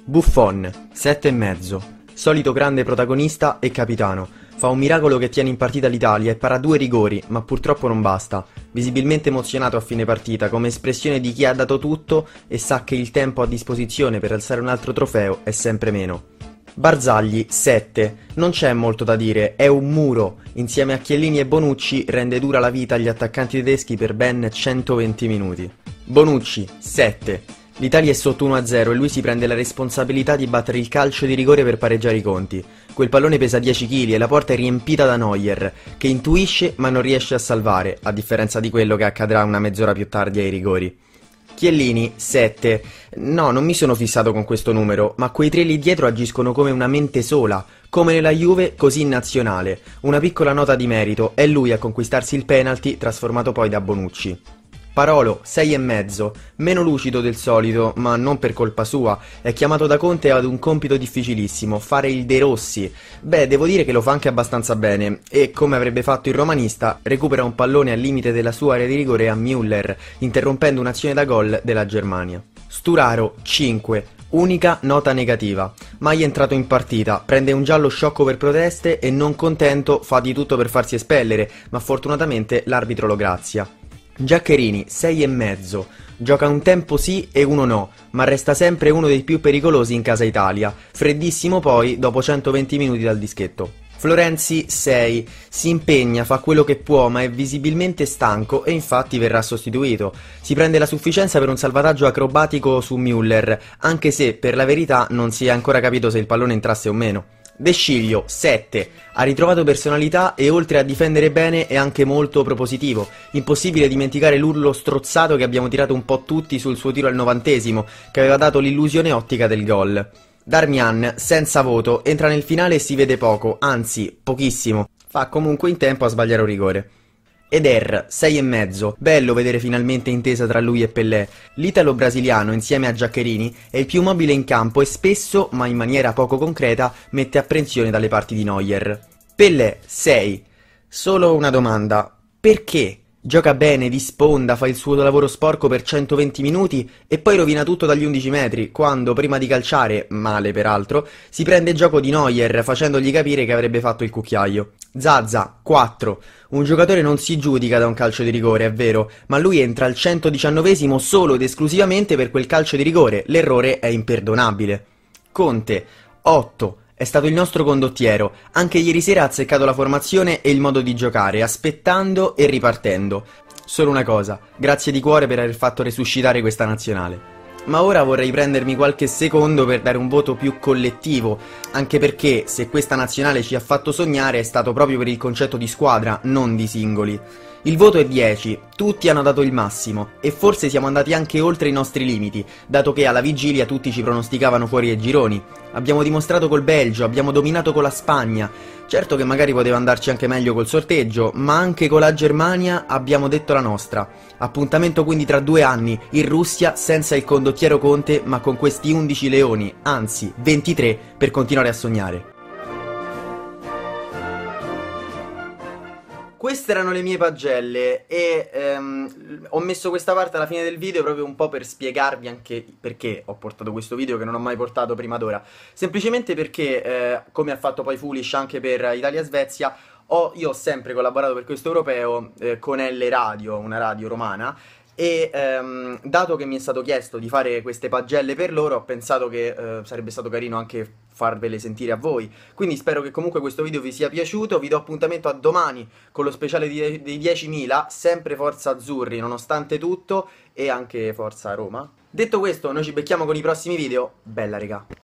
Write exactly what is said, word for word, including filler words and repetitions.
Buffon, sette e mezzo. Solito grande protagonista e capitano. Fa un miracolo che tiene in partita l'Italia e para due rigori, ma purtroppo non basta. Visibilmente emozionato a fine partita, come espressione di chi ha dato tutto e sa che il tempo a disposizione per alzare un altro trofeo è sempre meno. Barzagli, sette. Non c'è molto da dire, è un muro. Insieme a Chiellini e Bonucci rende dura la vita agli attaccanti tedeschi per ben centoventi minuti. Bonucci, sette. L'Italia è sotto uno a zero e lui si prende la responsabilità di battere il calcio di rigore per pareggiare i conti. Quel pallone pesa dieci chili e la porta è riempita da Neuer, che intuisce ma non riesce a salvare, a differenza di quello che accadrà una mezz'ora più tardi ai rigori. Chiellini, sette. No, non mi sono fissato con questo numero, ma quei tre lì dietro agiscono come una mente sola, come nella Juve, così in nazionale. Una piccola nota di merito, è lui a conquistarsi il penalty, trasformato poi da Bonucci. Parolo, sei e mezzo, meno lucido del solito, ma non per colpa sua, è chiamato da Conte ad un compito difficilissimo, fare il De Rossi. Beh, devo dire che lo fa anche abbastanza bene, e come avrebbe fatto il romanista, recupera un pallone al limite della sua area di rigore a Müller, interrompendo un'azione da gol della Germania. Sturaro, cinque. Unica nota negativa. Mai entrato in partita, prende un giallo sciocco per proteste e non contento fa di tutto per farsi espellere, ma fortunatamente l'arbitro lo grazia. Giaccherini, sei e mezzo. Gioca un tempo sì e uno no, ma resta sempre uno dei più pericolosi in casa Italia. Freddissimo poi dopo centoventi minuti dal dischetto. Florenzi, sei. Si impegna, fa quello che può, ma è visibilmente stanco e infatti verrà sostituito. Si prende la sufficienza per un salvataggio acrobatico su Müller, anche se per la verità non si è ancora capito se il pallone entrasse o meno. De Sciglio, sette. Ha ritrovato personalità e oltre a difendere bene è anche molto propositivo. Impossibile dimenticare l'urlo strozzato che abbiamo tirato un po' tutti sul suo tiro al novantesimo, che aveva dato l'illusione ottica del gol. Darmian, senza voto, entra nel finale e si vede poco, anzi, pochissimo. Fa comunque in tempo a sbagliare un rigore. Eder, sei e mezzo. Bello vedere finalmente intesa tra lui e Pellè. L'italo-brasiliano, insieme a Giaccherini, è il più mobile in campo e spesso, ma in maniera poco concreta, mette apprensione dalle parti di Neuer. Pellè, sei. Solo una domanda. Perché? Gioca bene, di sponda, fa il suo lavoro sporco per centoventi minuti e poi rovina tutto dagli undici metri, quando, prima di calciare, male peraltro, si prende gioco di Neuer, facendogli capire che avrebbe fatto il cucchiaio. Zaza, quattro. Un giocatore non si giudica da un calcio di rigore, è vero, ma lui entra al centodiciannovesimo solo ed esclusivamente per quel calcio di rigore, l'errore è imperdonabile. Conte, otto. È stato il nostro condottiero, anche ieri sera ha azzeccato la formazione e il modo di giocare, aspettando e ripartendo. Solo una cosa, grazie di cuore per aver fatto resuscitare questa nazionale. Ma ora vorrei prendermi qualche secondo per dare un voto più collettivo, anche perché se questa nazionale ci ha fatto sognare è stato proprio per il concetto di squadra, non di singoli. Il voto è dieci, tutti hanno dato il massimo, e forse siamo andati anche oltre i nostri limiti, dato che alla vigilia tutti ci pronosticavano fuori ai gironi. Abbiamo dimostrato col Belgio, abbiamo dominato con la Spagna, certo che magari poteva andarci anche meglio col sorteggio, ma anche con la Germania abbiamo detto la nostra. Appuntamento quindi tra due anni, in Russia senza il condottiero Conte, ma con questi undici leoni, anzi ventitré, per continuare a sognare. Queste erano le mie pagelle e ehm, ho messo questa parte alla fine del video proprio un po' per spiegarvi anche perché ho portato questo video che non ho mai portato prima d'ora. Semplicemente perché, eh, come ha fatto poi Foolish anche per Italia-Svezia, ho, io ho sempre collaborato per questo europeo eh, con Elle Radio, una radio romana, e ehm, dato che mi è stato chiesto di fare queste pagelle per loro, ho pensato che eh, sarebbe stato carino anche farvele sentire a voi. Quindi spero che comunque questo video vi sia piaciuto, vi do appuntamento a domani con lo speciale di, dei diecimila, sempre forza azzurri nonostante tutto e anche forza Roma. Detto questo, noi ci becchiamo con i prossimi video, bella regà!